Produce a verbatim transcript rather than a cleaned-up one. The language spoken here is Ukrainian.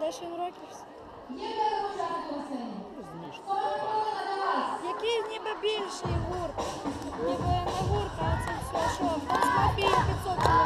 десять років. Який ніби більший гурт? Ніби не гурт, а це все, що? Там з мафією п'ятсот чоловік.